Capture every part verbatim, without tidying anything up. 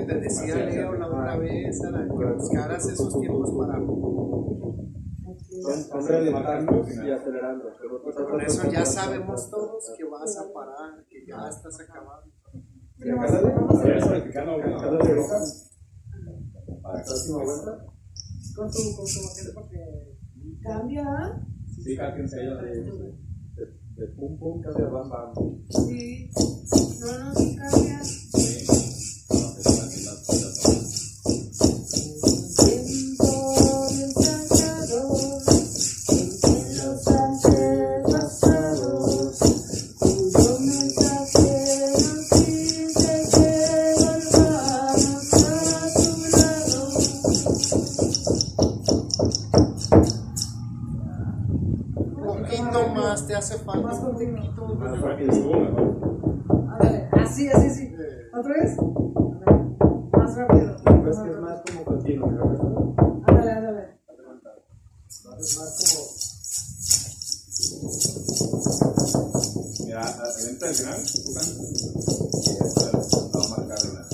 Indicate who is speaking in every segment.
Speaker 1: te decía Leo la otra vez, era que buscaras esos tiempos para.
Speaker 2: Son relentando y acelerando.
Speaker 1: Por eso ya sabemos todos que vas a parar, que ya estás acabando.
Speaker 2: Para la próxima vuelta.
Speaker 3: Con tu, con tu motel porque cambia.
Speaker 2: Sí, cálquense ellos de, de, de pum pum, cambia bam bam.
Speaker 3: Sí, no, no, sí cambia.
Speaker 1: Te hace falta
Speaker 3: más
Speaker 1: un poquito
Speaker 2: más rápido, mejor.
Speaker 3: Ándale, así, así, sí. ¿Otra vez? Más rápido.
Speaker 2: Pues que es más como continuo, ¿no?
Speaker 3: Ándale, ándale.
Speaker 2: Es más como. Mira, adentro del gran, no va a marcar una.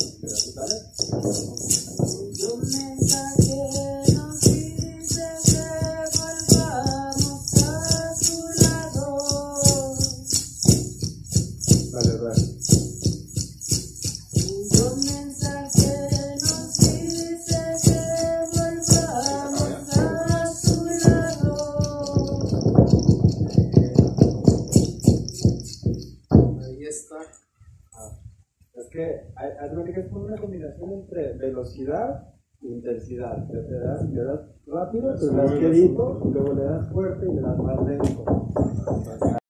Speaker 2: Es una combinación entre velocidad e intensidad. Te das, le das rápido, te das quedito, y luego le das fuerte y le das más lento.